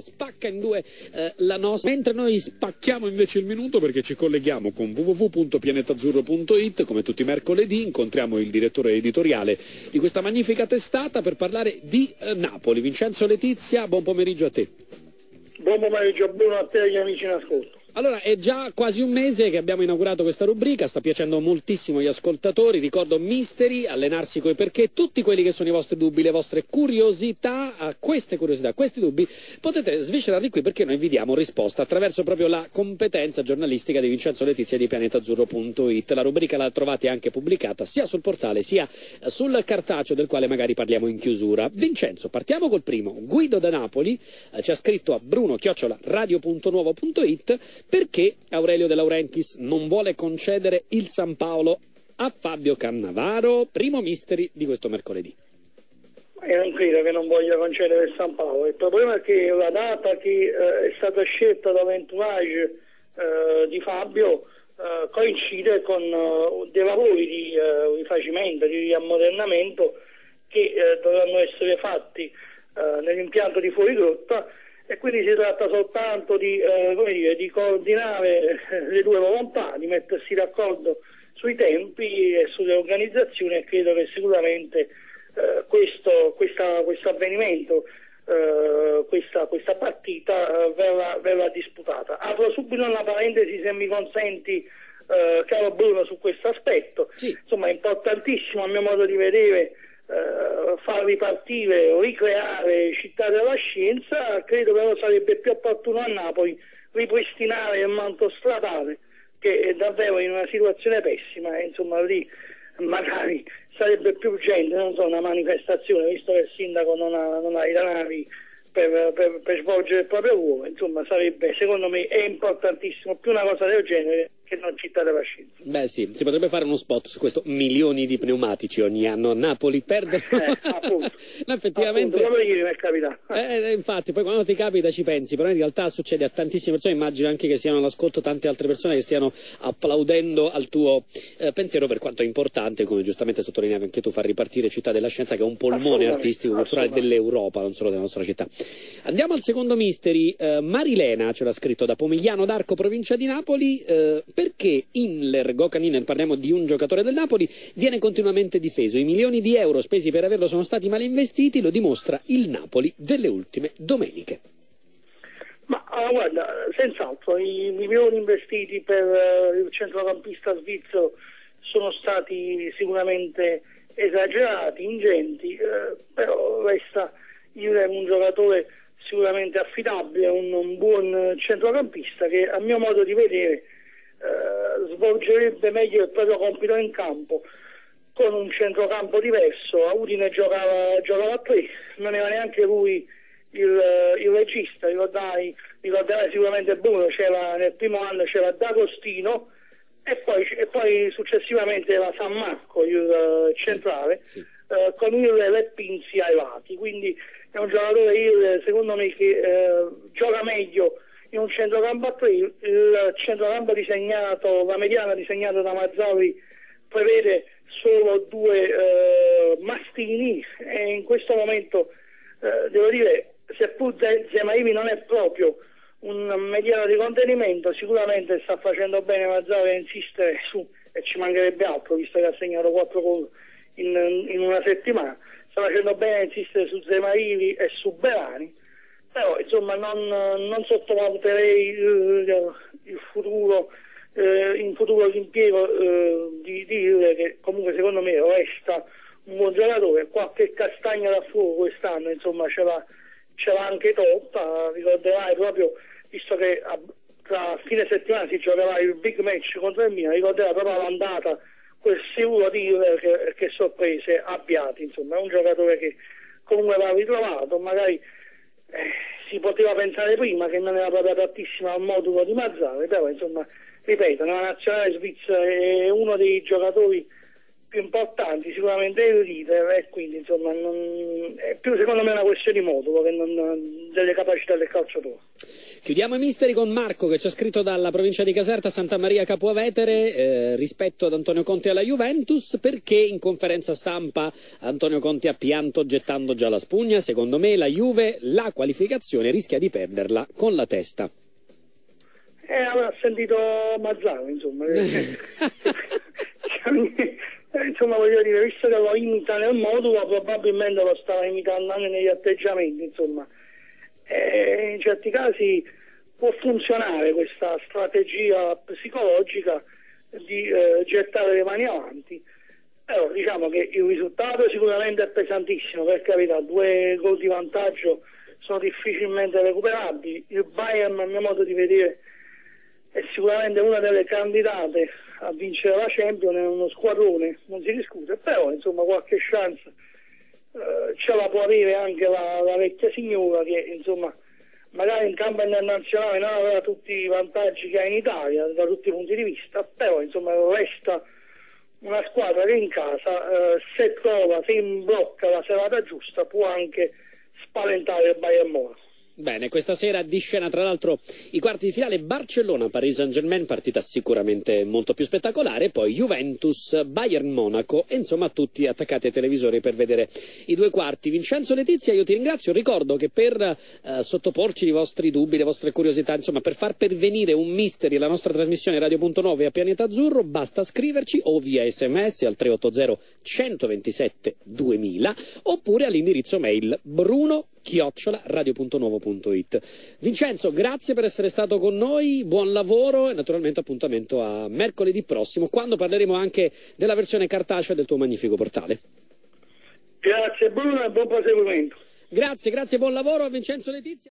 spacca in due la nostra, mentre noi spacchiamo invece il minuto perché ci colleghiamo con www.pianetazzurro.it. Come tutti i mercoledì incontriamo il direttore editoriale di questa magnifica testata per parlare di Napoli. Vincenzo Letizia, buon pomeriggio a te. Buon pomeriggio, buono a te e agli amici in ascolto. Allora, è già quasi un mese che abbiamo inaugurato questa rubrica, sta piacendo moltissimo agli ascoltatori. Ricordo Misteri, allenarsi coi perché, tutti quelli che sono i vostri dubbi, le vostre curiosità, a queste curiosità, questi dubbi, potete sviscerarli qui perché noi vi diamo risposta attraverso proprio la competenza giornalistica di Vincenzo Letizia di pianetazzurro.it. La rubrica la trovate anche pubblicata sia sul portale sia sul cartaceo del quale magari parliamo in chiusura. Vincenzo, partiamo col primo. Guido da Napoli ci ha scritto a bruno@radio.nuovo.it perché Aurelio De Laurentiis non vuole concedere il San Paolo a Fabio Cannavaro. Primo misteri di questo mercoledì. Io non credo che non voglia concedere il San Paolo. Il problema è che la data che è stata scelta dall'entourage di Fabio coincide con dei lavori di rifacimento, di riammodernamento che dovranno essere fatti nell'impianto di Fuorigrotta. E quindi si tratta soltanto di coordinare le due volontà, di mettersi d'accordo sui tempi e sulle organizzazioni, e credo che sicuramente questo avvenimento, questa partita verrà disputata. Apro subito una parentesi, se mi consenti, caro Bruno, su questo aspetto. Sì. Insomma, è importantissimo a mio modo di vedere far ripartire o ricreare Città della Scienza. Credo però sarebbe più opportuno a Napoli ripristinare il manto stradale, che è davvero in una situazione pessima, e insomma lì magari sarebbe più urgente, non so, una manifestazione, visto che il sindaco non ha i denari per svolgere il proprio ruolo. Insomma, sarebbe, secondo me, è importantissimo più una cosa del genere che non Città della Scienza. Beh sì, si potrebbe fare uno spot su questo: milioni di pneumatici ogni anno a Napoli perdono. Appunto. No, effettivamente. Appunto, ieri mi è capitato. Infatti, poi quando ti capita ci pensi, però in realtà succede a tantissime persone. Immagino anche che siano all'ascolto tante altre persone che stiano applaudendo al tuo pensiero, per quanto è importante, come giustamente sottolineavi anche tu, far ripartire Città della Scienza, che è un polmone artistico, culturale dell'Europa, non solo della nostra città. Andiamo al secondo misteri. Marilena ce l'ha scritto da Pomigliano d'Arco, provincia di Napoli. Perché Inler Gocanin, parliamo di un giocatore del Napoli, viene continuamente difeso? I milioni di euro spesi per averlo sono stati mal investiti, lo dimostra il Napoli delle ultime domeniche. Ma guarda, senz'altro i milioni investiti per il centrocampista svizzero sono stati sicuramente esagerati, ingenti, però resta un giocatore sicuramente affidabile, un buon centrocampista che, a mio modo di vedere, svolgerebbe meglio il proprio compito in campo con un centrocampo diverso. A Udine giocava a 3, non era neanche lui il regista. Ricorderai sicuramente Bruno, nel primo anno c'era D'Agostino e poi successivamente era San Marco il centrale, sì. Con il Leppinzi ai lati. Quindi è un giocatore, secondo me, che gioca meglio in un centrocampo a 3. Il centrocampo disegnato, la mediana disegnata da Mazzarri, prevede solo 2 mastini, e in questo momento devo dire, seppur Zemairi non è proprio un mediano di contenimento, sicuramente sta facendo bene Mazzarri a insistere su, e ci mancherebbe altro, visto che ha segnato 4 gol in una settimana, sta facendo bene a insistere su Zemairi e su Berani. Però insomma non sottovaluterei il futuro, in futuro l'impiego di dire che comunque secondo me resta un buon giocatore. Qualche castagna da fuoco quest'anno insomma ce l'ha anche troppa. Ricorderai proprio, visto che tra fine settimana si giocherà il big match contro il Milan, ricorderai proprio l'andata, quel sicuro dire che sorprese abbiate. Insomma, è un giocatore che comunque va ritrovato, magari si poteva pensare prima che non era proprio adattissima al modulo di Mazzarri, però insomma, ripeto, nella nazionale svizzera è uno dei giocatori più importanti, sicuramente il leader, e quindi insomma è più secondo me una questione di modulo che non delle capacità del calciatore. Chiudiamo i misteri con Marco che ci ha scritto dalla provincia di Caserta, Santa Maria Capua Vetere, rispetto ad Antonio Conte e alla Juventus, perché in conferenza stampa Antonio Conte ha pianto gettando già la spugna. Secondo me la Juve la qualificazione rischia di perderla con la testa. Avrà sentito Mazzaro, insomma. Insomma, voglio dire, visto che lo imita nel modulo, probabilmente lo stava imitando anche negli atteggiamenti, insomma. In certi casi può funzionare questa strategia psicologica di gettare le mani avanti, però diciamo che il risultato sicuramente è pesantissimo, per carità, 2 gol di vantaggio sono difficilmente recuperabili. Il Bayern, a mio modo di vedere, è sicuramente una delle candidate a vincere la Champions, è uno squadrone, non si discute, però insomma qualche chance ce la può avere anche la vecchia signora, che insomma magari in campo internazionale non aveva tutti i vantaggi che ha in Italia da tutti i punti di vista, però insomma resta una squadra che in casa se imblocca la serata giusta, può anche spaventare il Bayern Monaco. Bene, questa sera di scena tra l'altro i quarti di finale Barcellona-Paris Saint-Germain, partita sicuramente molto più spettacolare, poi Juventus-Bayern Monaco, e insomma tutti attaccati ai televisori per vedere i 2 quarti. Vincenzo Letizia, io ti ringrazio, ricordo che per sottoporci i vostri dubbi, le vostre curiosità, insomma per far pervenire un mystery alla nostra trasmissione Radio.9 a Pianeta Azzurro, basta scriverci o via SMS al 380 127 2000 oppure all'indirizzo mail bruno@radio.novo.it. Vincenzo, grazie per essere stato con noi, buon lavoro e naturalmente appuntamento a mercoledì prossimo, quando parleremo anche della versione cartacea del tuo magnifico portale. Grazie Bruno e buon proseguimento. Grazie, buon lavoro a Vincenzo Letizia.